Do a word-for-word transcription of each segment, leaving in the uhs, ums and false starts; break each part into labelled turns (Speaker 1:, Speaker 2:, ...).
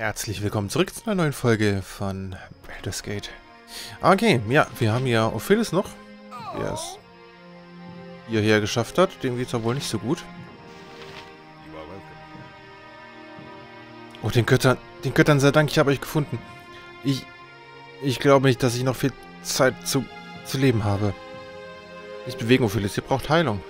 Speaker 1: Herzlich willkommen zurück zu einer neuen Folge von Baldur's Gate. Okay, ja, wir haben ja Ophilis noch, der es hierher geschafft hat. Dem geht es aber wohl nicht so gut. Oh, den Göttern, den Göttern sei Dank, ich habe euch gefunden. Ich, ich glaube nicht, dass ich noch viel Zeit zu, zu leben habe. Nicht bewegen, Ophilis, ihr braucht Heilung.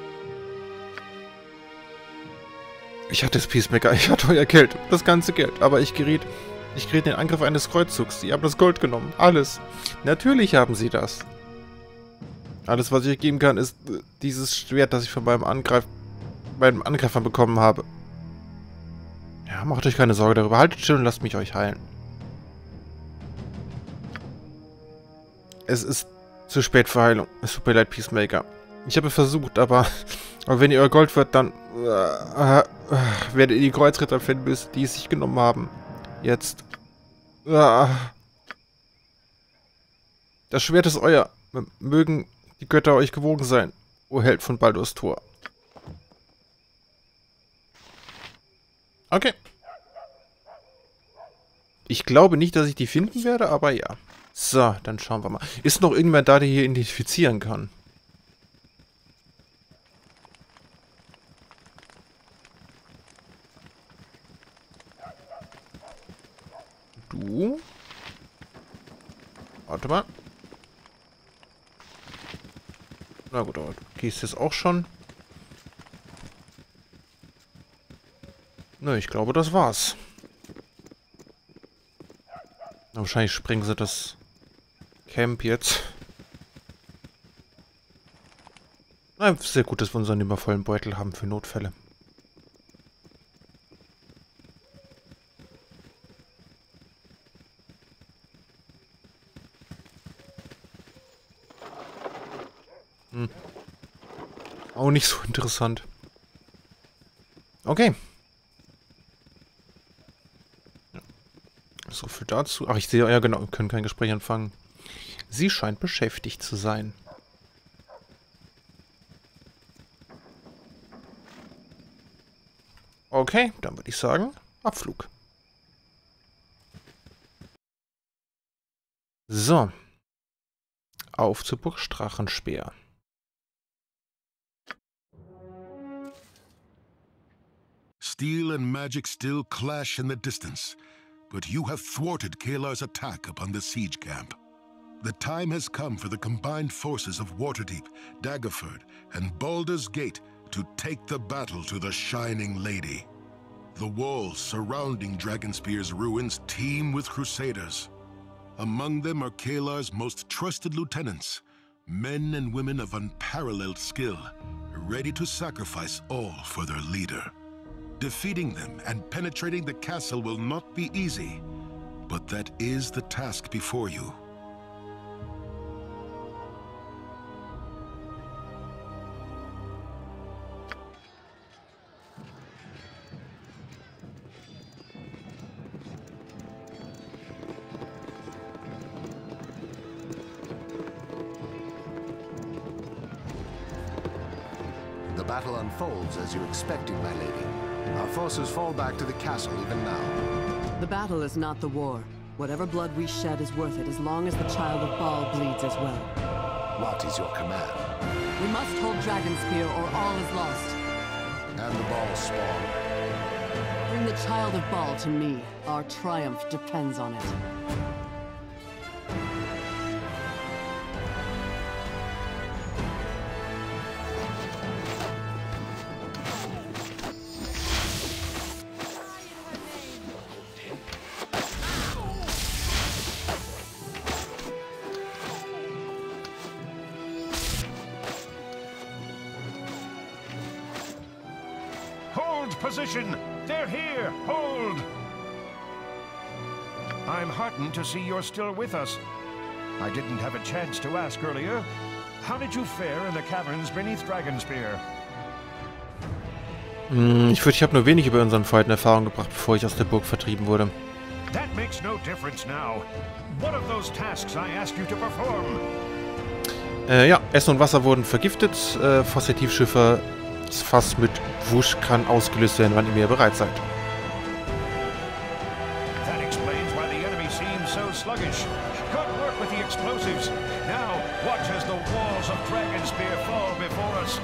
Speaker 1: Ich hatte das Peacemaker, ich hatte euer Geld, das ganze Geld, aber ich geriet, ich geriet in den Angriff eines Kreuzzugs. Sie haben das Gold genommen, alles. Natürlich haben sie das. Alles, was ich euch geben kann, ist dieses Schwert, das ich von meinem Angreif, meinem Angreifer bekommen habe. Ja, macht euch keine Sorge darüber. Haltet still und lasst mich euch heilen. Es ist zu spät für Heilung. Es tut mir leid, Peacemaker. Ich habe versucht, aber, aber wenn ihr euer Gold wird, dann äh, äh, werdet ihr die Kreuzritter finden müssen, die es sich genommen haben. Jetzt. Äh, das Schwert ist euer. Mögen die Götter euch gewogen sein, o Held von Baldurs Tor. Okay. Ich glaube nicht, dass ich die finden werde, aber ja. So, dann schauen wir mal. Ist noch irgendwer da, der hier identifizieren kann? Du? Warte mal. Na gut, aber du gehst jetzt auch schon. Na, ich glaube, das war's. Wahrscheinlich sprengen sie das Camp jetzt. Na, sehr gut, dass wir unseren übervollen Beutel haben für Notfälle. Hm. Auch nicht so interessant. Okay. So viel dazu. Ach, ich sehe, ja genau, wir können kein Gespräch anfangen. Sie scheint beschäftigt zu sein. Okay, dann würde ich sagen, Abflug. So. Auf zur Burg Strachenspeer.
Speaker 2: Steel and magic still clash in the distance, but you have thwarted Kalar's attack upon the siege camp. The time has come for the combined forces of Waterdeep, Daggerford, and Baldur's Gate to take the battle to the Shining Lady. The walls surrounding Dragonspear's ruins teem with crusaders. Among them are Kalar's most trusted lieutenants, men and women of unparalleled skill, ready to sacrifice all for their leader. Defeating them and penetrating the castle will not be easy, but that is the task before you.
Speaker 3: The battle unfolds as you expected, my lady. Our forces fall back to the castle even now.
Speaker 4: The battle is not the war. Whatever blood we shed is worth it as long as the Child of Baal bleeds as well.
Speaker 3: What is your command?
Speaker 4: We must hold Dragonspear or all is lost.
Speaker 3: And the Baal spawn?
Speaker 4: Bring the Child of Baal to me. Our triumph depends on it.
Speaker 5: Position! They're here! Hold! I'm heartened to see you're still with us. I didn't have a chance to ask earlier. How did you fare in the caverns beneath Dragonspear?
Speaker 1: Hm, ich würde, ich habe nur wenig über unseren Fight in Erfahrung gebracht, bevor ich aus der Burg vertrieben wurde.
Speaker 5: That makes no difference now. What of those tasks I asked you to perform?
Speaker 1: Äh, ja, Essen und Wasser wurden vergiftet. Äh, Fossetivschiffe Das Fass mit Wusch kann ausgelöst werden, wann ihr bereit seid.
Speaker 5: sluggish. Good work with the explosives. Now, watch as the walls of Dragonspear fall before us.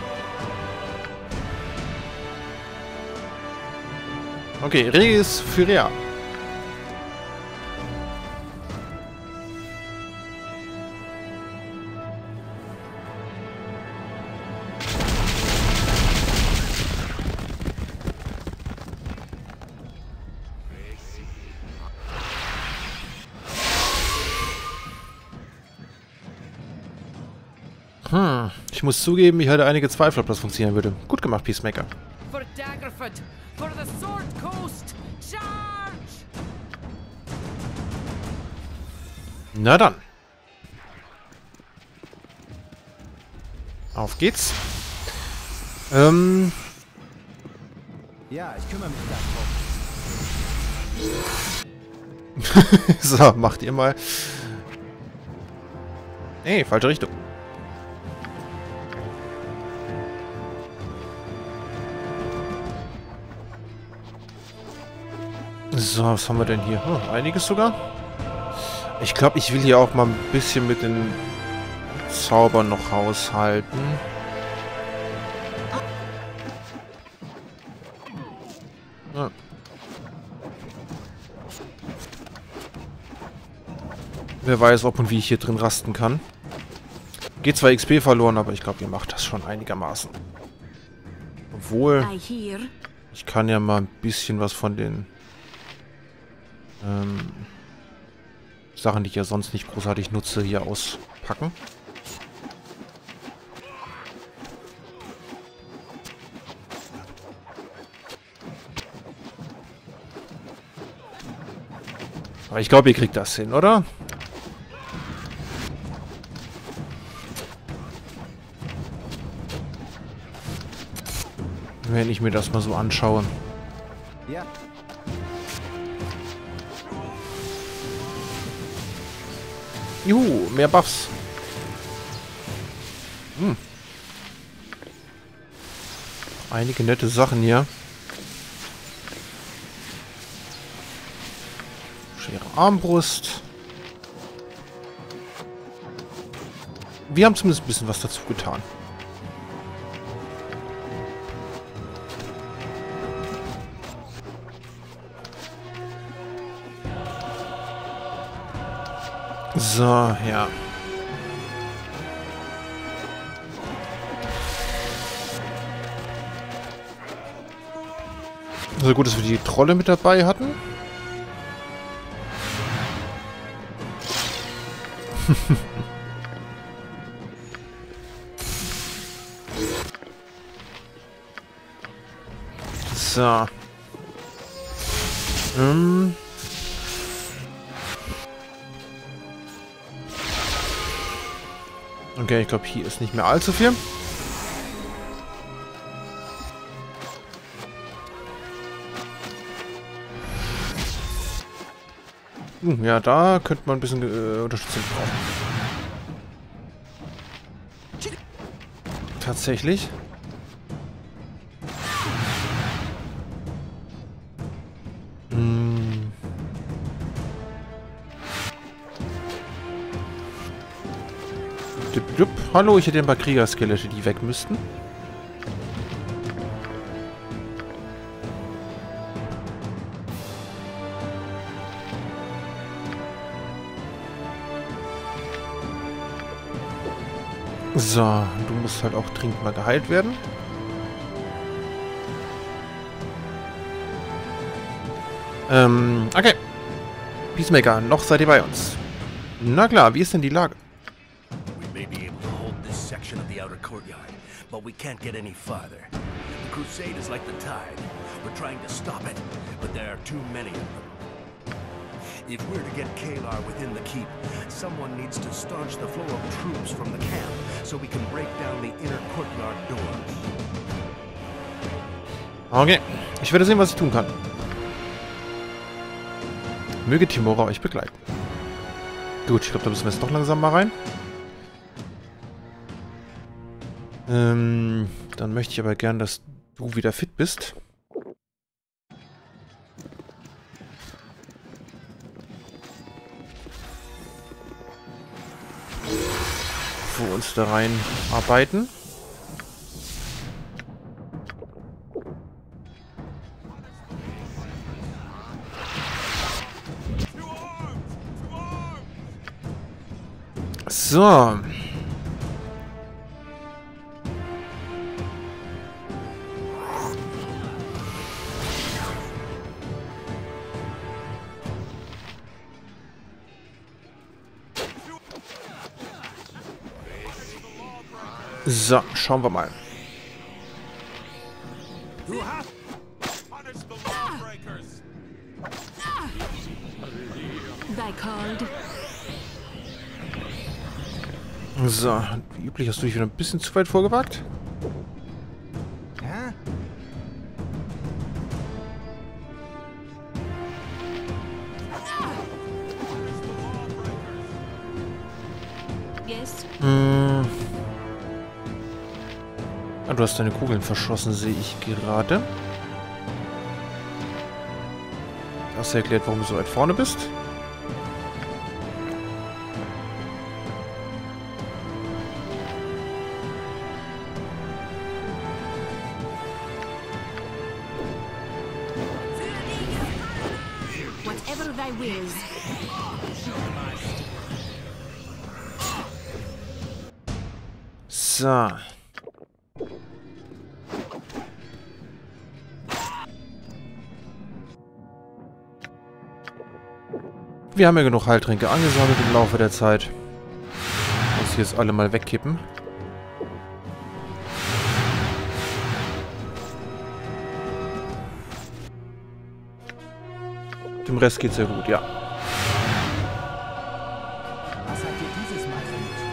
Speaker 1: Okay, Res Furia. Hm, ich muss zugeben, ich hatte einige Zweifel, ob das funktionieren würde. Gut gemacht, Peacemaker.
Speaker 6: For Daggerfoot! For the Sword Coast! Charge!
Speaker 1: Na dann. Auf geht's. Ähm.
Speaker 7: Ja, ich kümmere mich darum.
Speaker 1: So, macht ihr mal. Nee, falsche Richtung. So, was haben wir denn hier? Oh, einiges sogar. Ich glaube, ich will hier auch mal ein bisschen mit den Zaubern noch haushalten. Ja. Wer weiß, ob und wie ich hier drin rasten kann. Geht zwar X P verloren, aber ich glaube, ihr macht das schon einigermaßen. Obwohl, ich kann ja mal ein bisschen was von den ähm, Sachen, die ich ja sonst nicht großartig nutze, hier auspacken. Aber ich glaube, ihr kriegt das hin, oder? Wenn ich mir das mal so anschaue.
Speaker 7: Ja.
Speaker 1: Juhu, mehr Buffs. Hm. Einige nette Sachen hier. Schwere Armbrust. Wir haben zumindest ein bisschen was dazu getan. So, ja. So gut, dass wir die Trolle mit dabei hatten. So. Hm. Okay, ich glaube, hier ist nicht mehr allzu viel. Uh, ja, da könnte man ein bisschen äh, Unterstützung brauchen. Tatsächlich. Hm. Dup, dup. Hallo, ich hätte ein paar Kriegerskelette, die weg müssten. So, du musst halt auch dringend mal geheilt werden. Ähm, okay. Peacemaker, noch seid ihr bei uns. Na klar, wie ist denn die Lage?
Speaker 8: We may be able to hold this section of the outer courtyard, but we can't get any farther. The crusade is like the tide. We're trying to stop it, but there are too many of them. If we're to get Kalar within the keep, someone needs to staunch the flow of troops from the camp, so we can break down the inner courtyard doors.
Speaker 1: Okay, ich werde sehen, was ich tun kann. Möge Timora euch begleiten. Gut, ich glaube, da müssen wir jetzt noch langsam mal rein. Ähm, dann möchte ich aber gern, dass du wieder fit bist. wir uns da rein arbeiten. So. So, schauen wir mal. So, wie üblich hast du dich wieder ein bisschen zu weit vorgewagt.
Speaker 7: Hä?
Speaker 4: Yes.
Speaker 1: Hm. Ah, du hast deine Kugeln verschossen, sehe ich gerade. Hast du erklärt, warum du so weit vorne bist?
Speaker 4: Whatever thy wills.
Speaker 1: So. Wir haben ja genug Heiltränke angesammelt im Laufe der Zeit. Muss ich jetzt alle mal wegkippen. Dem Rest geht's ja gut, ja.
Speaker 7: Was habt ihr dieses Mal für mich?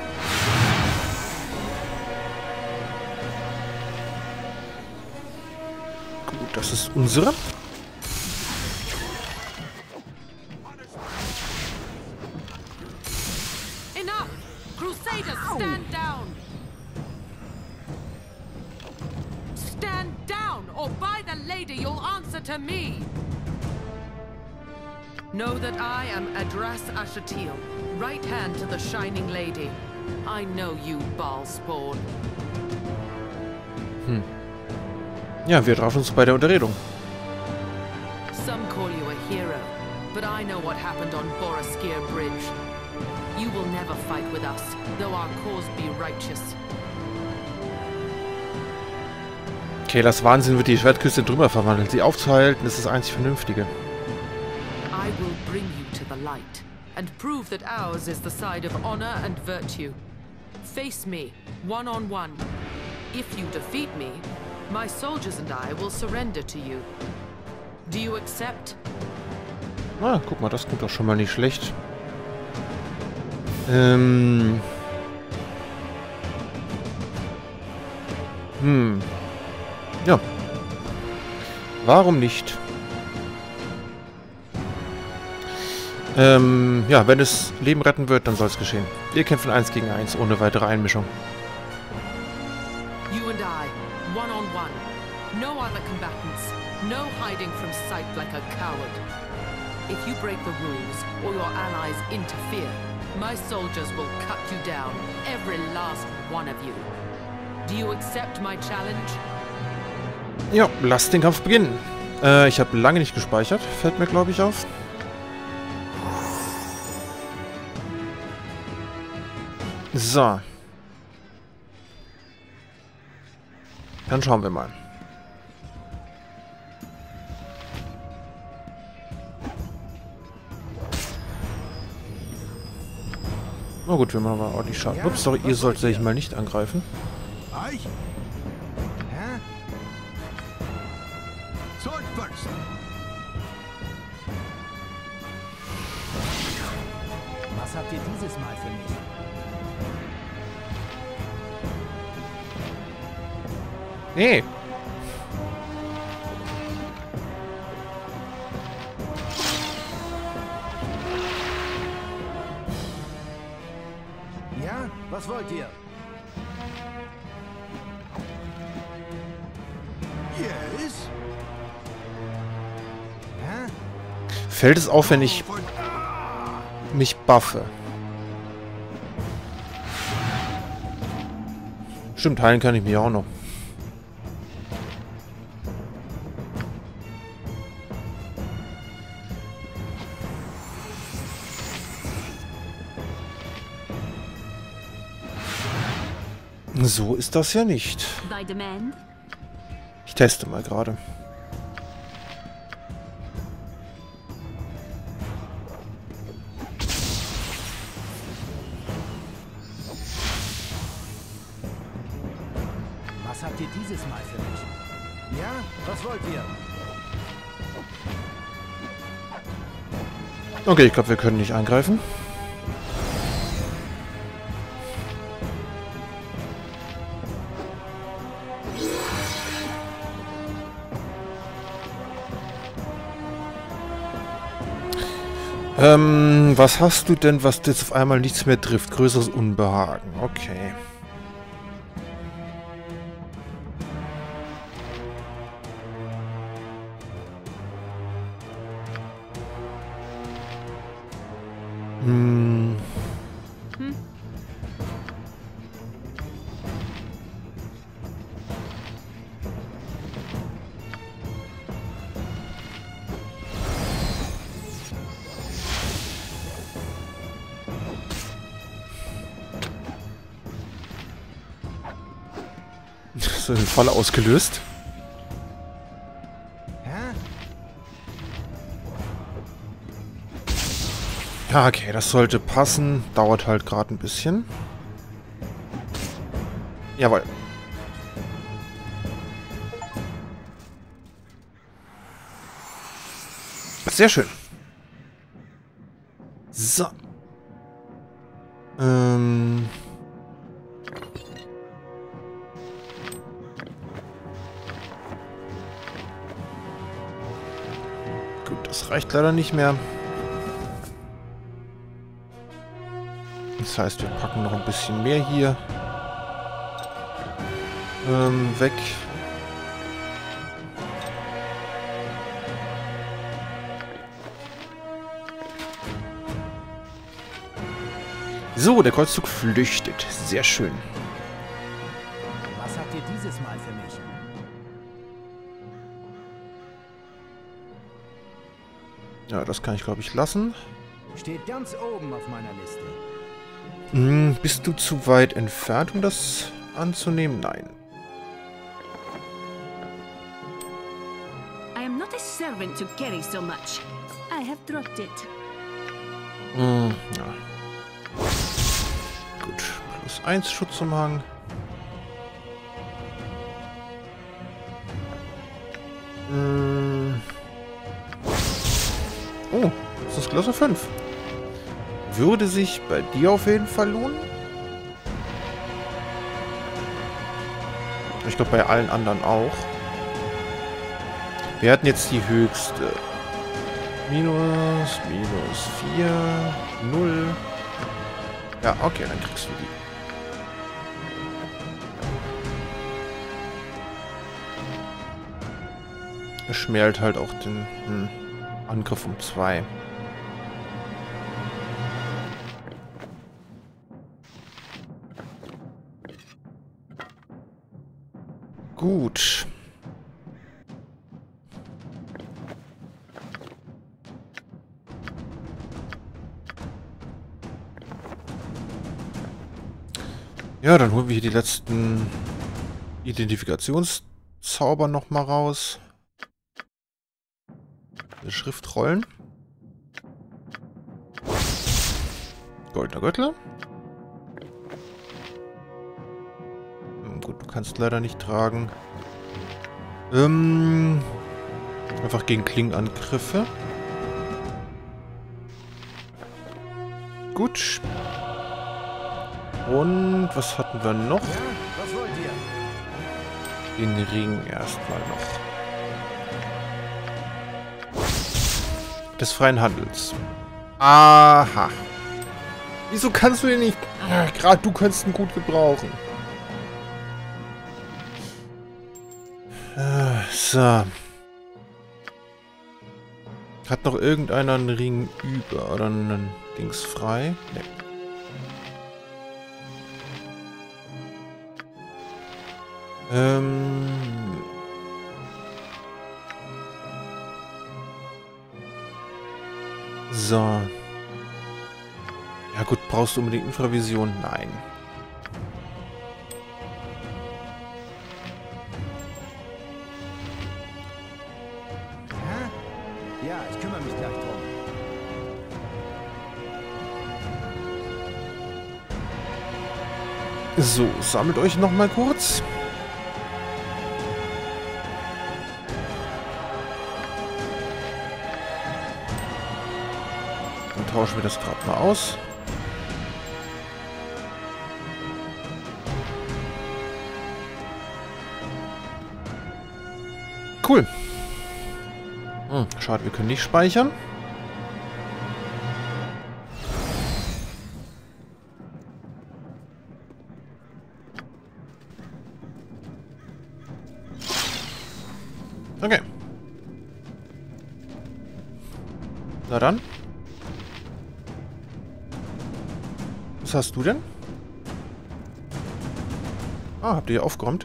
Speaker 1: Gut, das ist unsere.
Speaker 6: Enough! Crusaders, stand down! Stand down, or by the lady you'll answer to me! Know that I am Adras Ashatil, right hand to the Shining Lady. I know you, Baalspawn.
Speaker 1: Hm. Ja, wir trafen uns bei der Unterredung.
Speaker 6: Some call you a hero, but I know what happened on Boroskir Bridge. You will never fight with us, though our cause be righteous.
Speaker 1: Kaylas Wahnsinn wird die Schwertküste in Trümmer verwandeln. Sie aufzuhalten, ist das einzig Vernünftige.
Speaker 6: I will bring you to the light, and prove that ours is the side of honor and virtue. Face me, one on one. If you defeat me, my soldiers and I will surrender to you. Do you accept?
Speaker 1: Ah, guck mal, das klingt doch schon mal nicht schlecht. Ähm... Hm... Ja. Warum nicht? Ähm, ja, wenn es Leben retten wird, dann soll es geschehen. Wir kämpfen eins gegen eins, ohne weitere Einmischung.
Speaker 6: You and I, one on one. No other combatants. No hiding from sight like a coward. If you break the rules, or your allies interfere, my soldiers will cut you down, every last one of you. Do you accept my challenge?
Speaker 1: Ja, lass den Kampf beginnen. Äh, ich habe lange nicht gespeichert, fällt mir, glaube ich, auf. So. Dann schauen wir mal. Na gut, wir machen aber ordentlich Schaden. Ups, sorry, ihr sollt sich mal nicht angreifen.
Speaker 3: Aye?
Speaker 7: Hä?
Speaker 3: Sword first.
Speaker 7: Was habt ihr dieses Mal für mich?
Speaker 1: Nee.
Speaker 7: Ja? Was wollt ihr?
Speaker 3: Yes.
Speaker 7: Hä?
Speaker 1: Fällt es auf, wenn ich mich buffe? Stimmt, heilen kann ich mich auch noch. So ist das ja nicht.
Speaker 9: By demand?
Speaker 1: Ich teste mal gerade.
Speaker 7: Was habt ihr dieses Mal für mich? Ja, was wollt ihr?
Speaker 1: Okay, ich glaube, wir können nicht angreifen. Ähm, was hast du denn, was jetzt auf einmal nichts mehr trifft? Größeres Unbehagen. Okay. Hm.
Speaker 9: Hm?
Speaker 1: So eine Falle ausgelöst.
Speaker 7: Hä?
Speaker 1: Ja, okay, das sollte passen. Dauert halt gerade ein bisschen. Jawohl. Sehr schön. So. Ähm... Das reicht leider nicht mehr. Das heißt, wir packen noch ein bisschen mehr hier. Ähm, weg. So, der Kreuzzug flüchtet. Sehr schön.
Speaker 7: Was habt ihr dieses Mal für mich?
Speaker 1: Ja, das kann ich, glaube ich, lassen.
Speaker 7: Steht ganz oben auf meiner Liste.
Speaker 1: Hm, bist du zu weit entfernt, um das anzunehmen? Nein.
Speaker 9: I am not a servant to carry so much. I have dropped it.
Speaker 1: Hm, ja. Gut. Plus eins Schutzumhang. Hm. Oh, das ist Klasse fünf. Würde sich bei dir auf jeden Fall lohnen? Ich glaube bei allen anderen auch. Wir hatten jetzt die höchste. Minus, minus vier, null. Ja, okay, dann kriegst du die. Er schmält halt auch den hm, Angriff um zwei. Gut. Ja, dann holen wir hier die letzten Identifikationszauber noch mal raus. Die Schriftrollen. Goldener Gürtel. Hm, gut, du kannst leider nicht tragen. Ähm, einfach gegen Klingenangriffe. Gut. Und was hatten wir noch?
Speaker 7: Ja, was wollt ihr?
Speaker 1: Den Ring erstmal noch. Des freien Handels. Aha. Wieso kannst du den nicht... Gerade du könntest ihn gut gebrauchen. So. Hat noch irgendeiner einen Ring über oder einen Dings frei? Ne. Ähm... So. Ja gut, brauchst du unbedingt Infravision? Nein.
Speaker 7: Ja, ich kümmere mich gleich drum.
Speaker 1: So, sammelt euch noch mal kurz. Dann tauschen wir das gerade mal aus. Cool. Hm, schade, wir können nicht speichern. Okay. Na dann. Was hast du denn? Ah, habt ihr hier aufgeräumt?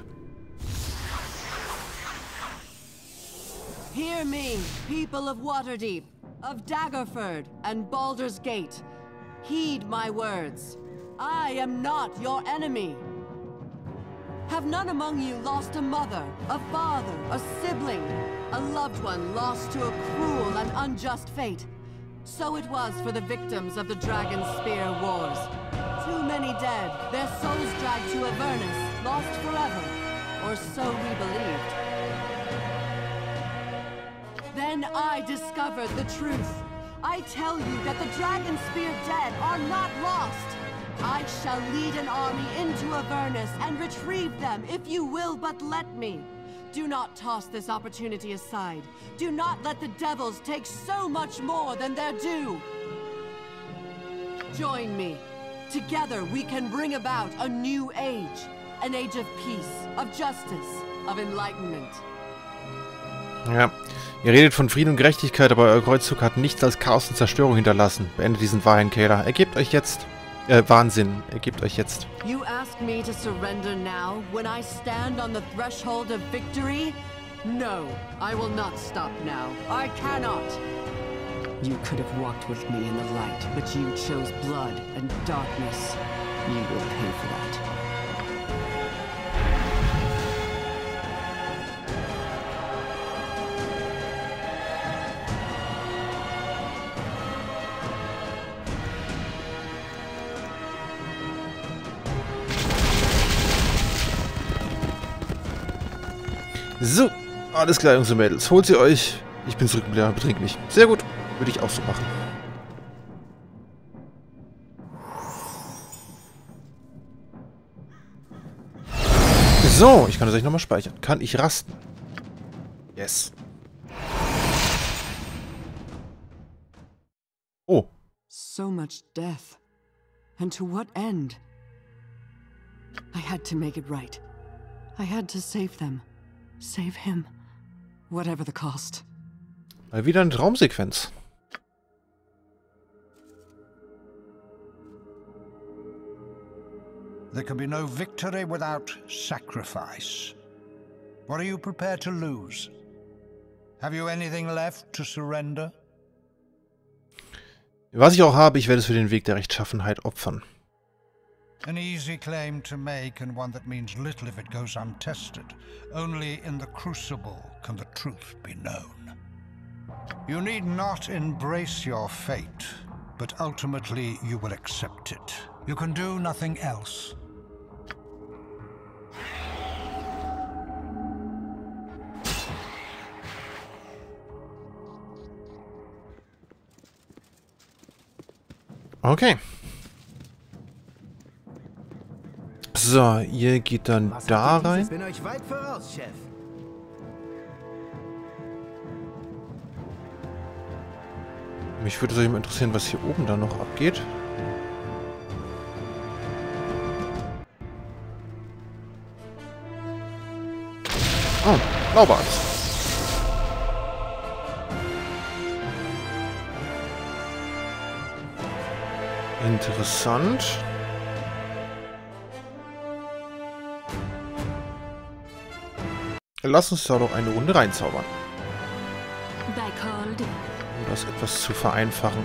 Speaker 4: Hear me, people of Waterdeep, of Daggerford and Baldur's Gate. Heed my words. I am not your enemy. Have none among you lost a mother, a father, a sibling, a loved one lost to a cruel and unjust fate? So it was for the victims of the Dragon Spear Wars. Too many dead, their souls dragged to Avernus, lost forever. Or so we believed. Then I discovered the truth. I tell you that the Dragon Spear dead are not lost. I shall lead an army into Avernus and retrieve them, if you will but let me. Do not toss this opportunity aside. Do not let the devils take so much more than their due. Join me. Together we can bring about a new age. An age of peace, of justice, of enlightenment.
Speaker 1: Ja, ihr redet von Frieden und Gerechtigkeit, aber euer Kreuzzug hat nichts als Chaos und Zerstörung hinterlassen. Beendet diesen Wahrheitskehler. Ergebt euch jetzt. Äh, Wahnsinn. Ergebt euch jetzt.
Speaker 4: You ask me to surrender now, when I stand on the threshold of victory? No, I will not stop now. I cannot. You could have walked with me in the light, but you chose blood and darkness. You will pay for that.
Speaker 1: So, alles klar, Jungs und Mädels. Holt sie euch. Ich bin zurück, betrink mich. Sehr gut. Würde ich auch so machen. So, ich kann das euch nochmal speichern. Kann ich rasten? Yes. Oh.
Speaker 4: So much death. And to what end? I had to make it right. I had to save them. Save him. Whatever the cost.
Speaker 1: Mal wieder eine Traumsequenz.
Speaker 10: There can be no victory without sacrifice. What are you prepared to lose? Have you anything left to surrender?
Speaker 1: Was ich auch habe, ich werde es für den Weg der Rechtschaffenheit opfern.
Speaker 10: An easy claim to make, and one that means little if it goes untested. Only in the crucible can the truth be known. You need not embrace your fate, but ultimately you will accept it. You can do nothing else.
Speaker 1: Okay. So, ihr geht dann da rein.
Speaker 7: Ich bin euch weit voraus, Chef.
Speaker 1: Mich würde es mal interessieren, was hier oben dann noch abgeht. Oh, Blaubart. Interessant. Lass uns da doch eine Runde reinzaubern.
Speaker 9: Backhold.
Speaker 1: Um das etwas zu vereinfachen.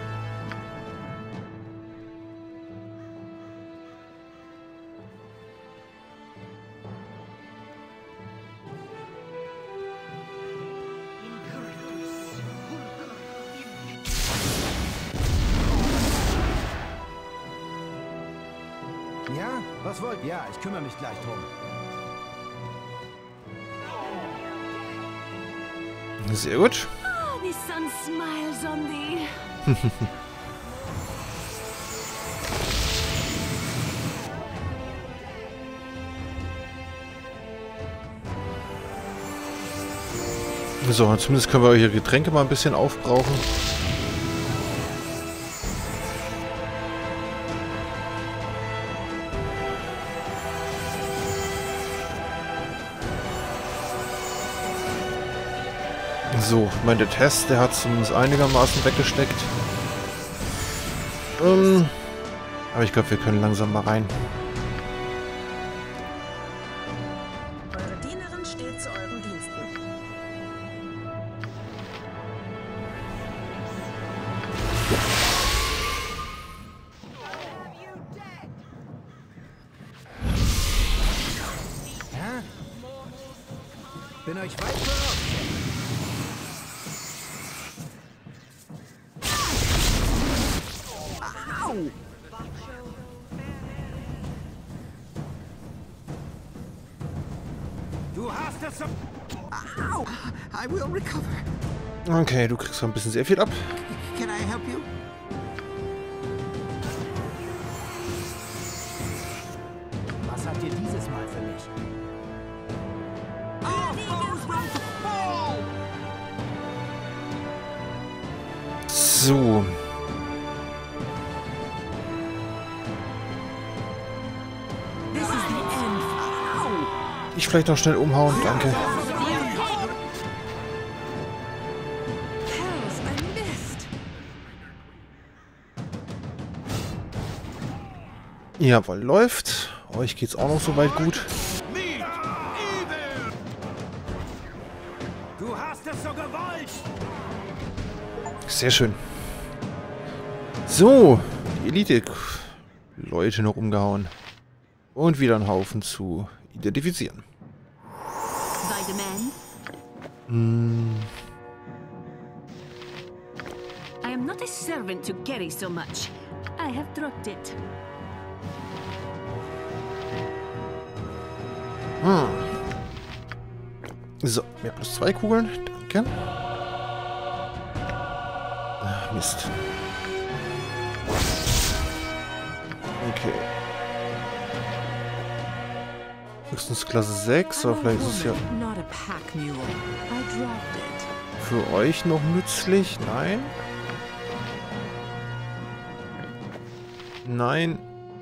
Speaker 7: Ja, was wollt ihr? Ja, ich kümmere mich gleich drum.
Speaker 1: Sehr gut.
Speaker 9: Oh, the sun smiles on thee.
Speaker 1: So, zumindest können wir eure Getränke mal ein bisschen aufbrauchen. So, ich meine, der Test, der hat zumindest einigermaßen weggesteckt. Ähm, aber ich glaube, wir können langsam mal rein.
Speaker 11: Eure Dienerin steht zu euren Diensten.
Speaker 7: Ja? Bin euch weit voraus. Du hast es. Ow! I will recover.
Speaker 1: Okay, du kriegst so ein bisschen sehr viel ab.
Speaker 7: Can I help you? Was habt ihr dieses Mal für mich?
Speaker 1: So. Ich vielleicht noch schnell umhauen, danke. Jawohl, läuft. Euch geht's auch noch soweit gut.
Speaker 7: Du hast es so gewollt.
Speaker 1: Sehr schön. So, die Elite-Leute noch umgehauen. Und wieder einen Haufen zu identifizieren. Hm.
Speaker 9: I am not a servant to carry so much. I have dropped it.
Speaker 1: Hm. So, mehr plus zwei Kugeln. Danke. Ach, Mist. Okay. Höchstens Klasse sechs, aber vielleicht ist es ja für euch noch nützlich. Nein. Nein.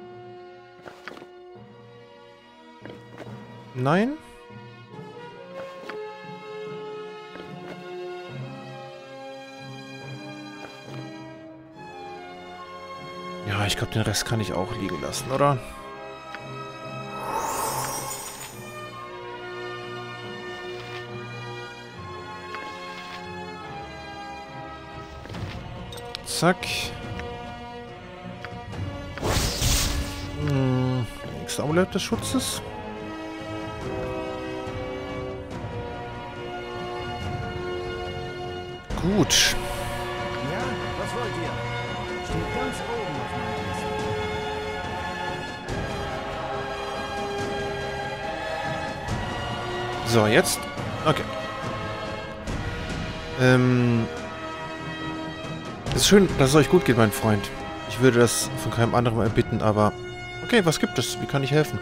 Speaker 1: Nein. Ja, ich glaube, den Rest kann ich auch liegen lassen, oder? Zack. Hm, nächster Amulett des Schutzes. Gut.
Speaker 7: Ja, was wollt ihr? Steht ganz oben auf meiner Liste.
Speaker 1: So, jetzt. Okay. Ähm. Es ist schön, dass es euch gut geht, mein Freund. Ich würde das von keinem anderen erbitten, aber... Okay, was gibt es? Wie kann ich helfen?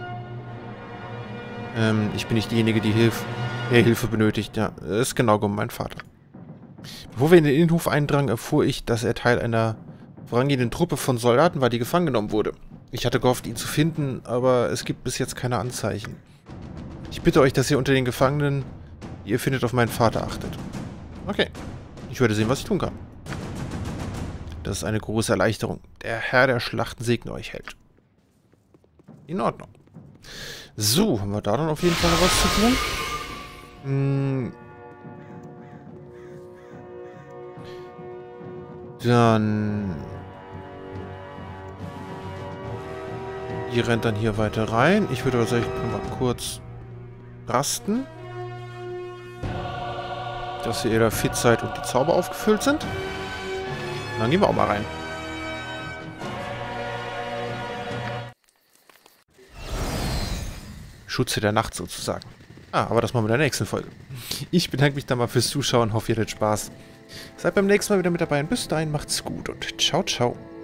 Speaker 1: Ähm, ich bin nicht diejenige, die Hilf der Hilfe benötigt. Ja, das ist genau genommen mein Vater. Bevor wir in den Innenhof eindrangen, erfuhr ich, dass er Teil einer vorangehenden Truppe von Soldaten war, die gefangen genommen wurde. Ich hatte gehofft, ihn zu finden, aber es gibt bis jetzt keine Anzeichen. Ich bitte euch, dass ihr unter den Gefangenen, die ihr findet, auf meinen Vater achtet. Okay. Ich werde sehen, was ich tun kann. Das ist eine große Erleichterung. Der Herr der Schlachten segne euch, Held. In Ordnung. So, haben wir da dann auf jeden Fall noch was zu tun? Hm. Dann... Ihr rennt dann hier weiter rein. Ich würde aber sagen, ich kann mal kurz rasten. Dass ihr da fit seid und die Zauber aufgefüllt sind. Und dann gehen wir auch mal rein. Schutze der Nacht sozusagen. Ah, aber das machen wir in der nächsten Folge. Ich bedanke mich dann mal fürs Zuschauen, hoffe ihr hattet Spaß. Seid beim nächsten Mal wieder mit dabei und bis dahin macht's gut und ciao, ciao.